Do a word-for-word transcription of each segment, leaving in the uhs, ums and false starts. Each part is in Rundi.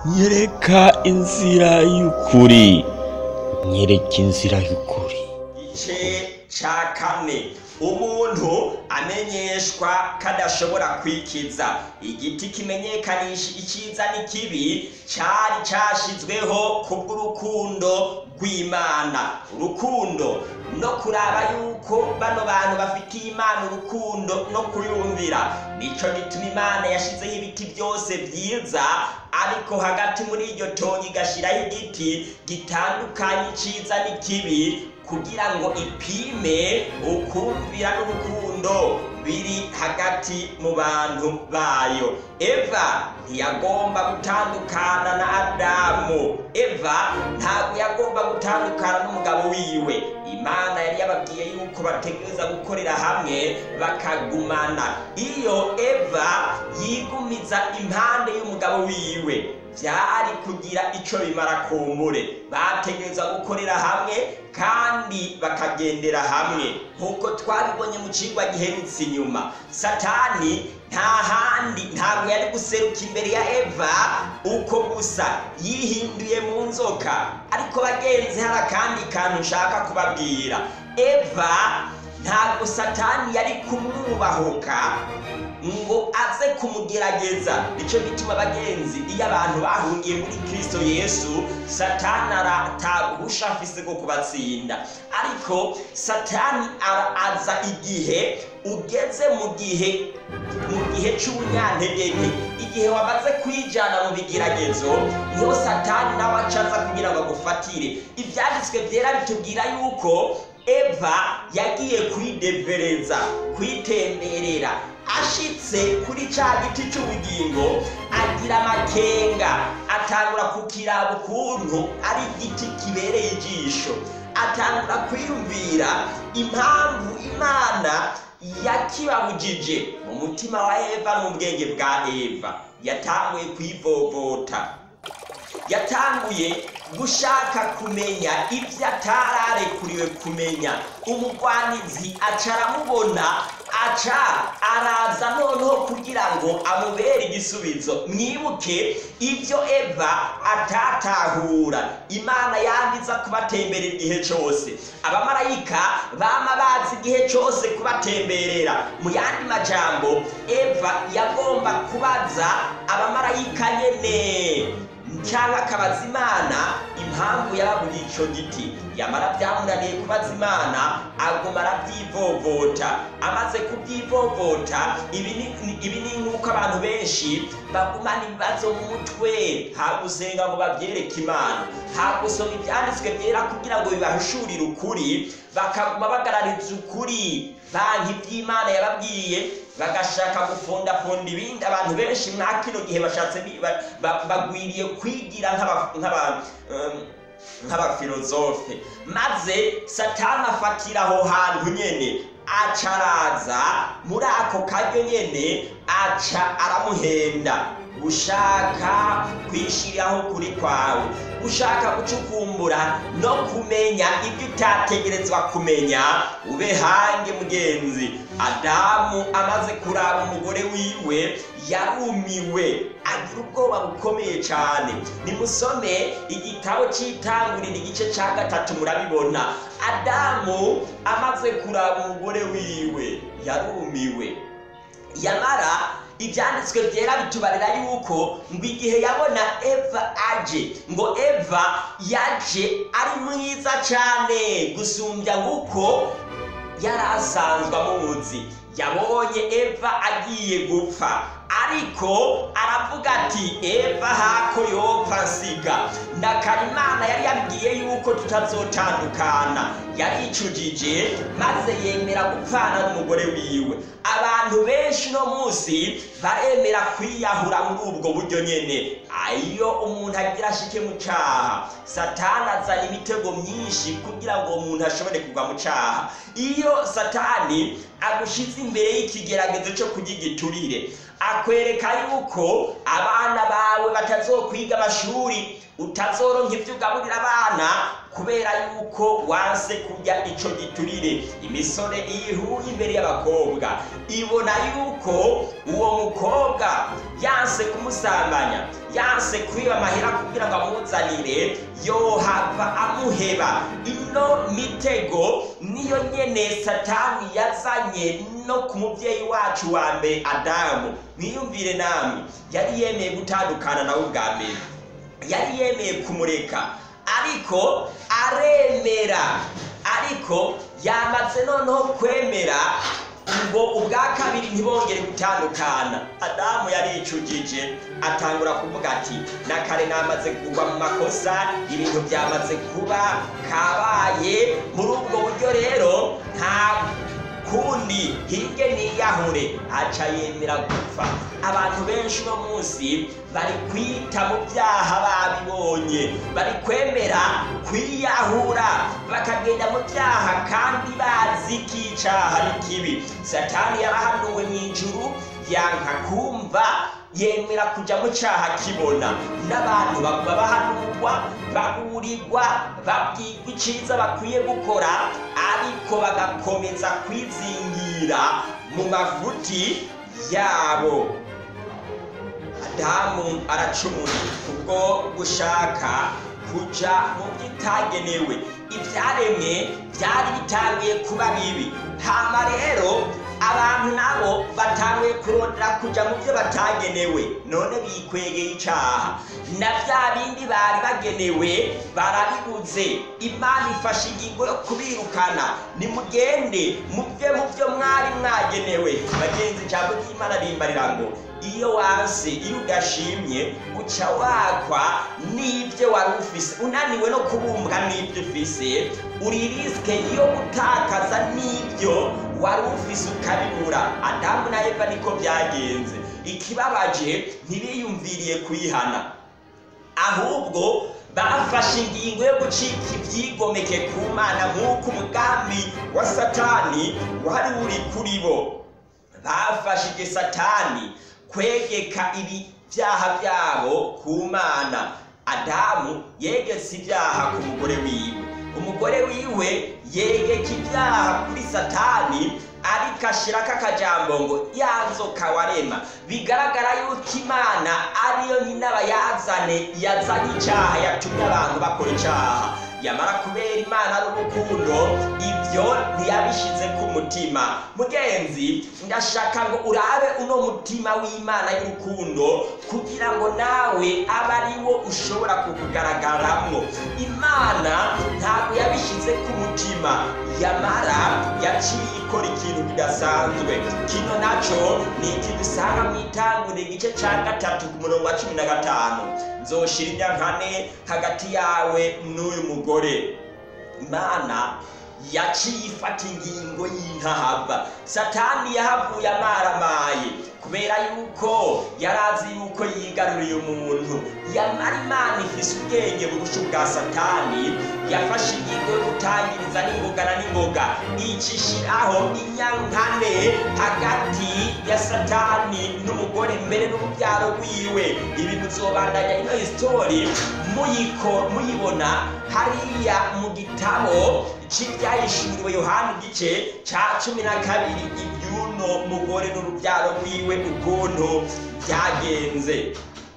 nyereka inzira y'ukuri, nyereka inzira y'ukuri. Igice ca kane, umuntu amenyeshwa kadashobora kwikiza. Igiti kimenyekanisha iciza n'ikibi cari cashizweho kubw'urukundo rw'Imana. Urukundo no kuraba yuko bano bantu bafitiye Imana urukundo no kuyumvira, nico gituma Imana yashizeho ibiti byose vyiza, ariko hagati muri iryo tonyi igashiraho igiti gitandukanye iciza n'ikibi, kugira ngo ipime ukumvira n'urukundo biri hagati mu bantu bayo. Eva ntiyagomba gutandukana na Adamu. Eva ntabwo yagomba gutandukana n'umugabo wiwe. Imana yari yababwiye yuko bategereza gukorera hamwe bakagumana. Iyo Eva yigumiza impande y'umugabo wiwe, vyari kugira ico bimara kumbure. Bategereza gukorera hamwe kandi bakagendera hamwe. Nkuko twabibonye mu cigwa giherutse inyuma, Satani nta handi ntabwo yari guseruka imbere ya Eva uko gusa yihinduye mu nzoka. Ariko bagenzi, hari akandi kantu nshaka kubabwira. Eva ntabwo Satani yari kumwubahuka ngo aze kumugerageza. Nico gituma bagenzi, iyo abantu bahungiye muri Kristo Yesu, Satani aratabusha afise go kubatsinda. Ariko Satani araza igihe ugeze mu gihe mu gihe c'ubunyantege, igihe wamaze kwijana mu bigeragezo, niho Satani nawe acaza kugira ngo agufatire. Ivyanditswe vyera bitubwira yuko Eva yagiye kwidevereza, kwitemberera. Ashitse kuri ca giti c'ubugingo agira amakenga, atangura kukiraba ukuntu ari igiti kibereye ijisho. Atangura kwiyumvira impamvu Imana yakibabujije. Mu mutima wa Eva no mu bwenge bwa Eva yatanguye kwivovota, yatanguye gushaka kumenya ivyo atararekuriwe kumenya. Umugwanizi aca aramubona, aca araza noneho kugira ngo amubere igisubizo. Mwibuke ivyo Eva atatahura, Imana yambiza kubatemberera igihe cose. Abamarayika bama bazi igihe cose kubatemberera. Mu yandi majambo, Eva yagomba kubaza abamarayika nyene cyangwa akabaza Imana impamvu yababuriye ico giti. Yamara byamunaniye kubaza Imana, aguma arabyivovota. Amaze kubyivovota, ibi ni nk'uko abantu benshi bagumana ibibazo mu mutwe, hagusenga ngo babyereke Imana, hagusoma ibyanditswe byera kugira ngo bibahishurire ukuri, bakaguma bagarariza ukuri banki iby'Imana yababwiye, bagashaka gufundafunda ibindi. Abantu benshi mwa kino gihe bashatse bagwiriye kwigira nk'aba nk'abafilozofe, maze Satani afatira aho hantu nyene, aca araza muri ako karyo nyene, aca aramuhenda. Ushaka kwishiraho kuri kwawe, ushaka gucukumbura no kumenya ibyo utategerezwa kumenya, ube hange mugenzi. Adamu amaze kuraba umugore wiwe yarumiwe, agira ubwoba bukomeye cyane. Nimusome igitabo c'Itanguriro igice ca gatatu murabibona. Adamu amaze kuraba umugore wiwe yarumiwe. Yamara ibyanditswe byera bitubarira yuko ngo igihe yabona Eva aje, ngo Eva yaje ari mwiza cyane gusumbya nguko yari asanzwe amuzi. Yabonye Eva agiye gupfa, ariko aravuga ati Eva hako yopfa nsiga. Ndakara Imana yari yabwiye yuko tutazotandukana. Yaricujije maze yemera gupfana n'umugore wiwe. Abantu benshi no munsi baremera kwiyahura muri ubwo buryo nyene. Ayo umuntu agira ashike mu caha, Satani azana imitego myinshi kugira ngo umuntu ashobore kugwa mu caha. Iyo Satani agushize imbere y'ikigeragezo cyo kugigiturire, akwereka yuko abana bawe batazokwiga amashuri, utazoronka ivyo ugaburira abana kubera yuko wanse kurya ico giturire. Imisore iyihuye imbere y'abakobwa ibona yuko uwo mukobwa yanse kumusambanya, yanse kwiba amahera kugira ngo amuzanire yohava amuheba. Ino mitego niyo nyene Satani yazanye no ku muvyeyi wacu wa mbere Adamu. Mwiyumvire namwe, yari yemeye gutandukana nawe ubwa mbere, yari yemeye kumureka, ariko aremera, ariko yamaze noneho kwemera ngo ubwa kabiri ntibongere gutandukana. Adamu yaricujije atangura kuvuga ati nakare namaze kugwa mu makosa, ibintu byamaze kuba kabaye. Muri ubwo buryo rero nta kundi hirye niyahure, aca yemera gupfa. Abantu benshi no munsi bari kwita mu byaha babibonye, bari kwemera kwiyahura bakagenda mu byaha kandi bazi ko icyaha ari kibi. Satani yarahanuwe mu ijuru yanka kumva, yemera kuja mu cyaha kibona. N'abantu baguma bahanurwa, baburirwa, babwirwa iciza bakwiye gukora, ariko bagakomeza kwizingira mu mafuti yabo. Adamu aracumura kubwo gushaka kuja mu byitagenewe. Ibyaremwe byari bitangiye kuba bibi, hama rero abantu nabo batanguye kurondera kuja mu byo batagenewe, none bikwegeye icaha. Na bya bindi bari bagenewe barabiguze. Imana ifashe ingingo yo kubirukana, nimugende muvye mu byo mwari mwagenewe. Bagenzi, ijambo ry'Imana rimbarira ngo iyo wanse, iyo udashimye, uca wakwa n'ibyo wari ufise. Unaniwe no kubumbwa n'ibyo ufise, uri riske yo gutakaza n'ibyo wari ufise ukabibura. Adamu na Eva niko byagenze. Ikibabaje, ntibiyumviriye kuyihana, ahubwo bafashe ingingo yo gucika ibyigomeke ku Mana, nk'uko umugambi wa Satani wari uri kuri bo. Bafashije Satani kwegeka ibi byaha byabo ku Mana. Adamu yegetse ibyaha ku mugore wiwe, umugore wiwe yegeka ibyaha kuri Satani, ariko ashirako akajambo ngo yanzoka warema. Bigaragara yuko Imana ariyo nyina bayazane yazanye icyaha, yatumye abantu bakora icyaha. Yamara kubera Imana ari urukundo, ibyo ntiyabishize ku mutima. Mugenzi, ndashaka ngo urabe uno mutima w'Imana y'urukundo, kugira ngo nawe abe ari wo ushobora kukugaragaramwo. Imana ntabwo yabishize ku mutima, yamara yaciye ikora ikintu kidasanzwe. Kino naco ni iki dusanga mu Itanguriro igice ca gatatu ku murongo wa cumi na gatanu. Nzoshira inyankane hagati yawe n'uyu mugore. Imana yaciye ifata ingingo y'intahava. Satani yahavuye amaramaye kubera yuko yarazi yuko yigaruriye umuntu. Yamara Imana ifise ubwenge burusha ubwa Satani, yafashe ingingo yo gutangiriza n'ingoga na n'ingoga, icishiraho inyankane hagati ya Satani n'umugore mbere n'urubyaro rwiwe. Ibi muzobandanya ino histori muyiko muyibona hariya mu gitabo c'ivyahishuriwe Yohana igice ca cumi na kabiri, ibyuno mugore n'urubyaro rwiwe ukuntu byagenze.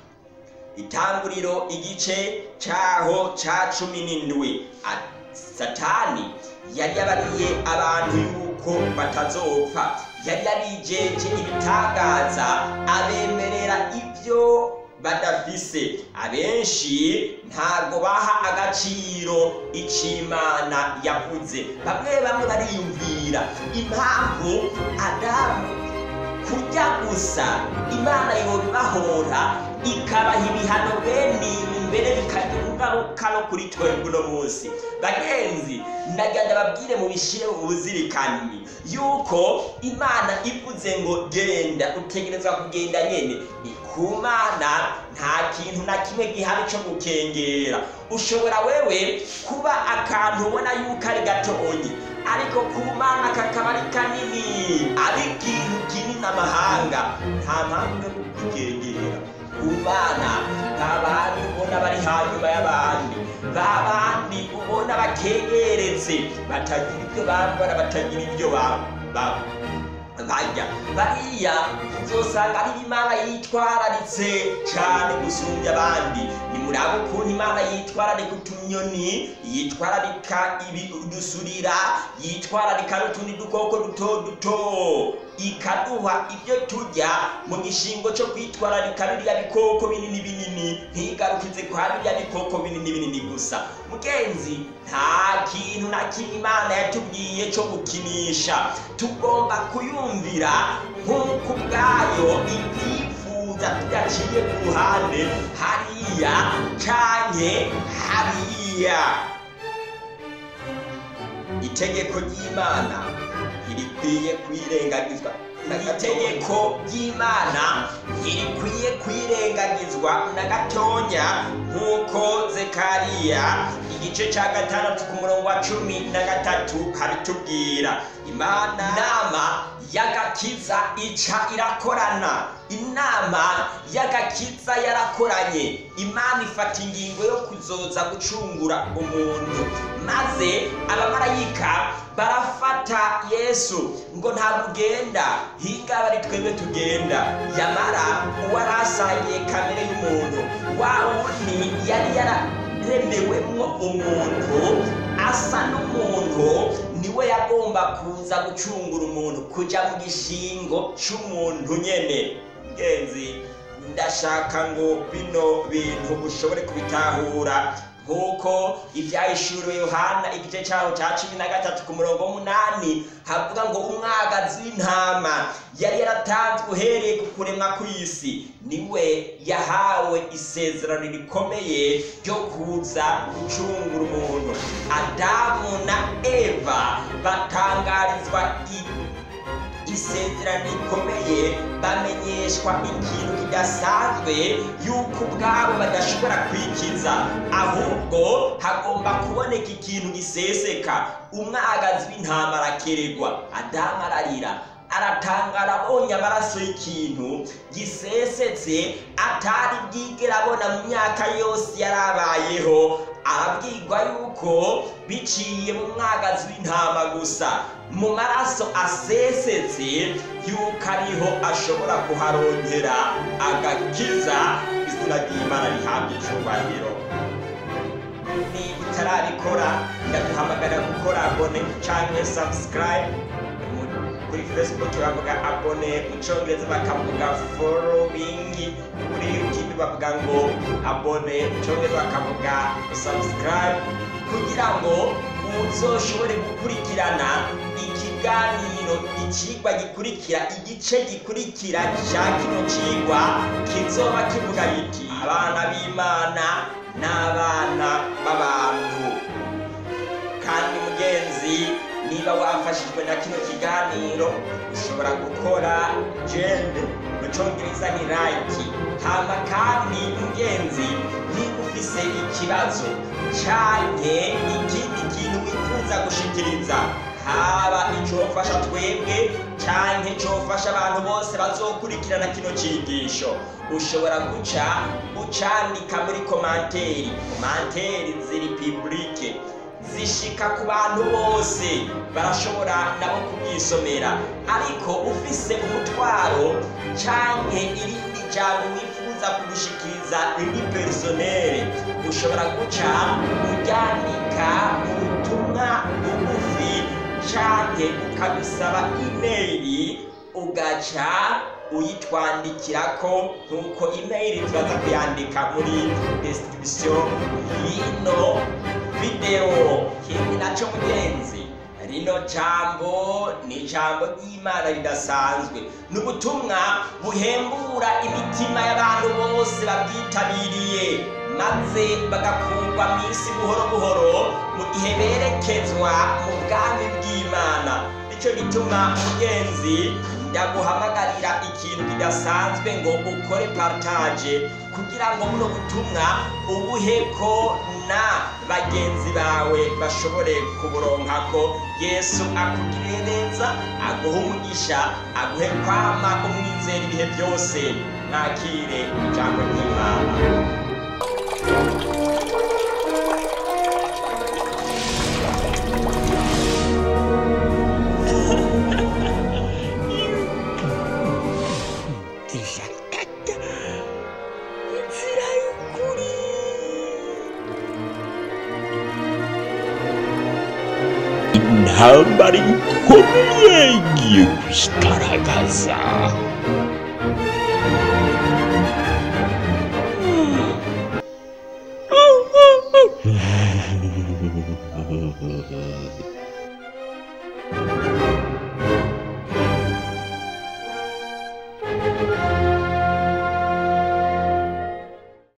Itanguriro igice caho ca cumi n'indwi. Satani yari yabariye abantu yuko batazopfa, yari yabijeje ibitangaza, abemerera ibyo badafise. Abenshi ntago baha agaciro ic'Imana yavuze. Bamwe bamwe bariyumvira impamvu Adamu kujya gusa Imana yobibahora ikabaha ibihano bene imbere bikagira ingaruka no kuri twebwe uno munsi. Bagenzi, ndagenda babwire mu bishire mu buzirikani yuko Imana ivuze ngo genda, utegerezwa kugenda nyene. Ku Mana nta kintu na kimwe gihari cyo gukengera. Ushobora wewe kuba akantu ubona yuko ari gatonyi, ariko ku Mana kakaba ari kanini, ari ikintu kinini amahanga. Nta mpamvu yo gukengera. Ku Mana babandi ubona bari hanyuma y'abandi, babandi ubona bakegeretse, batagira ibyo bambara, batagira ibyo barya bariya uzosanga ari Imana yitwararitse cyane gusumbya abandi. Nimuraba ukuntu Imana yitwararika utunyoni, yitwararika udusurira, yitwararika n'utundi dukoko duto duto, ikaduha ibyo turya mu gishingo cyo kwitwararika biriya bikoko binini binini, ntigarukize kwa biriya bikoko binini binini gusa. Mugenzi, nta kintu na kimwe Imana yatubwiye cyo gukinisha, tugomba kuyumvira nk'uko ubwayo ibyifuza tudaciye ku ruhande hariya canke hariya. Itegeko ry'Imana ntirikwiye kwirengagizwa. Itegeko ry'Imana ntirikwiye kwirengagizwa na gatonya, nk'uko Zekariya igice cya gatandatu ku murongo wa cumi na gatatu habitubwira. Imana inama y'agakiza ica irakorana. Inama y'agakiza yarakoranye. Imana ifata ingingo yo kuzoza gucungura umuntu, maze abamarayika barafata Yesu ngo nta kugenda higa bari twebwe tugenda. Yamara uwarasangiye kamere y'umuntu, wa wundi yari yararemewemwo umuntu asa n'umuntu, niwe yagomba kuza gucungura umuntu, kuja mu gishingo c'umuntu nyene. Ngenzi, ndashaka ngo bino bintu ushobore kubitahura, nk'uko ivyahishuriwe Yohana igice cyaho cya cumi na gatatu ku murongo w'umunani havuga ngo umwagazi w'intama yari yaratanzwe uhereye ku kuremwa kw'isi, niwe yahawe isezerano rikomeye ryo kuza gucungura umuntu. Adamu na Eva batangarizwa isezerano rikomeye, bamenyeshwa ikintu kidasanzwe yuko ubwabo badashobora kwikiza, ahubwo hagomba kuboneka ikintu giseseka. Umwagazi w'intama arakeregwa, Adamu ararira, aratangara abonye amaraso y'ikintu gisesetse atari bwigera abona mu myaka yose yarabayeho. Arabwirwa yuko biciye mu mwagazi w'intama gusa, mu maraso asesetse, yuko ariho ashobora kuharongera agakiza. Izina ry'Imana rihabwa icubahiro. Ni utarabikora ndaguhamagarira gukora abone canke subscribe. Kuri Facebook bavuga abone, mu Congereza bakavuga following, kuri YouTube bavuga ngo abone, mu Congereza bakavuga subscribe, kugira ngo uzoshobore gukurikirana ikiganiro, icigwa gikurikira, igice gikurikira cya kino cigwa kizoba kivuga iki: abana b'Imana n'abana b'abantu. Kandi mugenzi, niba wafashijwe na kino kiganiro, ushobora gukora jende, mu Congereza ni like. Hama kandi mugenzi, niba ufise ikibazo canke ikindi kintu wifuza gushikiriza, haba icofasha twebwe canke cofasha abantu bose bazokurikirana kino cigisho, ushobora guca ucandika muri komanteri. Komanteri ziri publique, zishika ku bantu bose, barashobora nabo kubyisomera. Ariko ufise umutwaro canke irindi jambo wifuza kugushikiriza riri personnel, ushobora guca uryandika ubutumwa bugufi canke ukadusaba email, ugaca uyitwandikirako, nk'uko email turaza kuyandika muri description y'ino video. Kindi naco mugenzi, rino jambo ni ijambo ry'Imana ridasanzwe, n'ubutumwa buhembura imitima y'abantu bose babwitabiriye, maze bagakurwa mw'isi buhoro buhoro mu gihe berekezwa mu bwami bw'Imana. Nico gituma mugenzi, ndaguhamagarira ikintu kidasanzwe ngo ukore partage, kugira ngo buno butumwa ubuheko na bagenzi bawe bashobore kuburonkako. Yesu akugirire neza, aguhe umugisha, aguhe kwama umwizera ibihe byose. Nakire ijambo ry'Imana. intambara ikomeye igiye kwigaragaza.